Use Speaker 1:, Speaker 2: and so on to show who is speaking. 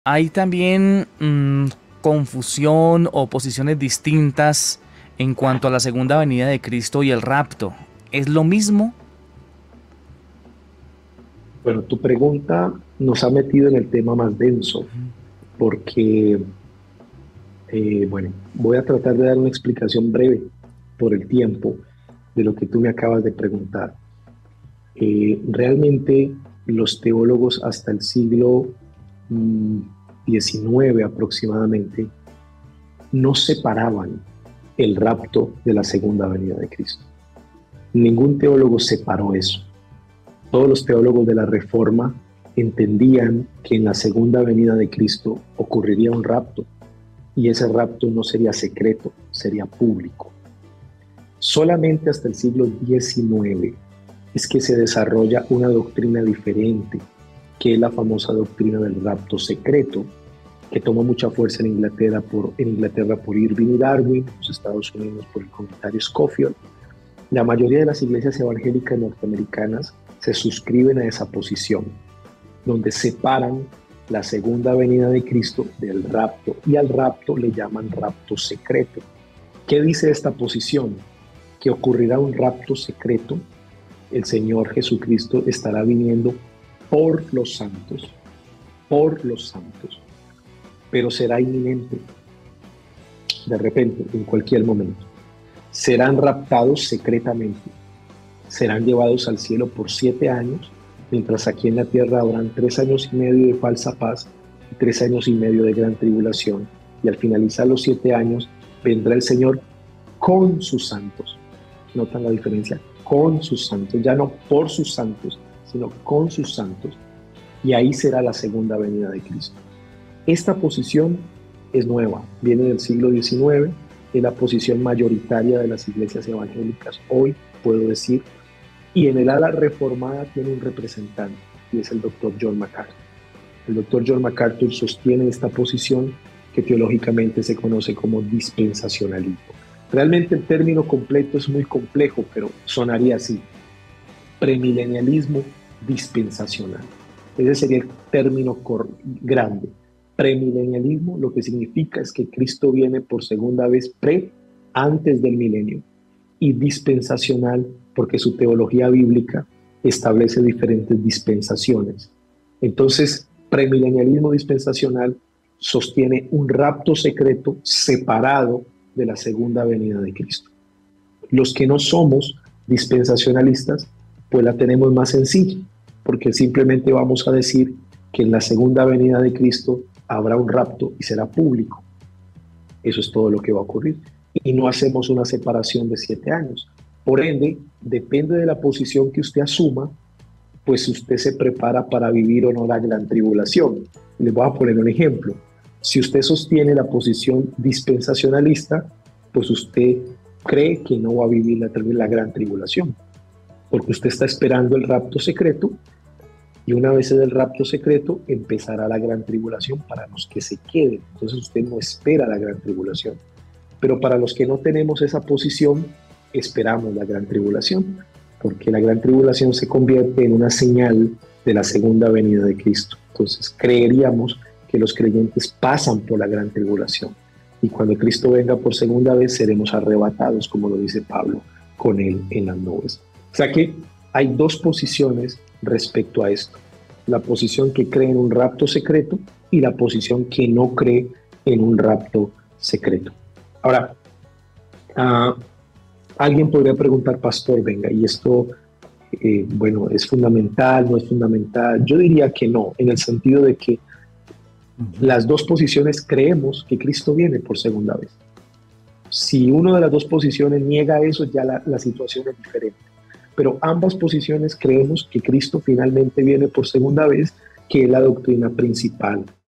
Speaker 1: Hay también confusión o posiciones distintas en cuanto a la segunda venida de Cristo y el rapto. ¿Es lo mismo?
Speaker 2: Bueno, tu pregunta nos ha metido en el tema más denso, porque, bueno, voy a tratar de dar una explicación breve por el tiempo de lo que tú me acabas de preguntar. Realmente los teólogos hasta el siglo mm, XIX aproximadamente no separaban el rapto de la segunda venida de Cristo. Ningún teólogo separó eso. Todos los teólogos de la Reforma entendían que en la segunda venida de Cristo ocurriría un rapto y ese rapto no sería secreto, sería público. Solamente hasta el siglo XIX es que se desarrolla una doctrina diferente, que es la famosa doctrina del rapto secreto, que toma mucha fuerza en Inglaterra por Irving y Darwin, en los Estados Unidos por el comentario Scofield. La mayoría de las iglesias evangélicas norteamericanas se suscriben a esa posición, donde separan la segunda venida de Cristo del rapto, y al rapto le llaman rapto secreto. ¿Qué dice esta posición? Que ocurrirá un rapto secreto, el Señor Jesucristo estará viniendo por los santos, pero será inminente, de repente, en cualquier momento. Serán raptados secretamente, serán llevados al cielo por 7 años, mientras aquí en la tierra habrán 3 años y medio de falsa paz y 3 años y medio de gran tribulación. Y al finalizar los 7 años, vendrá el Señor con sus santos. ¿Notan la diferencia? Con sus santos, ya no por sus santos, sino con sus santos. Y ahí será la segunda venida de Cristo. Esta posición es nueva, viene del siglo XIX, es la posición mayoritaria de las iglesias evangélicas hoy, puedo decir, y en el ala reformada tiene un representante, y es el doctor John MacArthur. El doctor John MacArthur sostiene esta posición que teológicamente se conoce como dispensacionalismo. Realmente el término completo es muy complejo, pero sonaría así: premilenialismo dispensacional. Ese sería el término grande. Premilenialismo lo que significa es que Cristo viene por segunda vez antes del milenio, y dispensacional porque su teología bíblica establece diferentes dispensaciones. Entonces, premilenialismo dispensacional sostiene un rapto secreto separado de la segunda venida de Cristo. Los que no somos dispensacionalistas, pues la tenemos más sencilla, porque simplemente vamos a decir que en la segunda venida de Cristo habrá un rapto y será público. Eso es todo lo que va a ocurrir. Y no hacemos una separación de 7 años. Por ende, depende de la posición que usted asuma, pues usted se prepara para vivir o no la gran tribulación. Les voy a poner un ejemplo. Si usted sostiene la posición dispensacionalista, pues usted cree que no va a vivir la gran tribulación, porque usted está esperando el rapto secreto, y una vez en el rapto secreto empezará la gran tribulación para los que se queden. Entonces usted no espera la gran tribulación. Pero para los que no tenemos esa posición, esperamos la gran tribulación, porque la gran tribulación se convierte en una señal de la segunda venida de Cristo. Entonces creeríamos que los creyentes pasan por la gran tribulación, y cuando Cristo venga por segunda vez seremos arrebatados, como lo dice Pablo, con él en las nubes. O sea que hay dos posiciones respecto a esto: la posición que cree en un rapto secreto y la posición que no cree en un rapto secreto. Ahora, uh, alguien podría preguntar, pastor, venga, ¿y esto, bueno, es fundamental, no es fundamental? Yo diría que no, en el sentido de que
Speaker 1: Ujú.
Speaker 2: las dos posiciones creemos que Cristo viene por segunda vez. Si una de las dos posiciones niega eso, ya la situación es diferente. Pero ambas posiciones creemos que Cristo finalmente viene por segunda vez, que es la doctrina principal